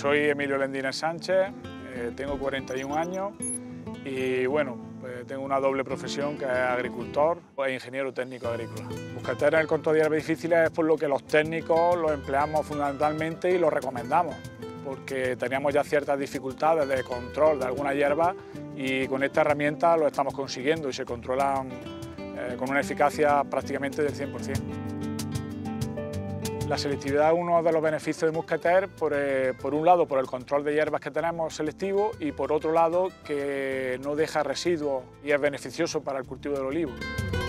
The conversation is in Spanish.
soy Emilio Lendines Sánchez, tengo 41 años y bueno, pues tengo una doble profesión que es agricultor e ingeniero técnico agrícola. Mosqueter en el control de hierbas difíciles es por lo que los técnicos lo empleamos fundamentalmente y lo recomendamos, porque teníamos ya ciertas dificultades de control de algunas hierbas y con esta herramienta lo estamos consiguiendo y se controlan con una eficacia prácticamente del 100%. La selectividad es uno de los beneficios de Mosqueter, por un lado por el control de hierbas que tenemos selectivo y por otro lado que no deja residuos y es beneficioso para el cultivo del olivo.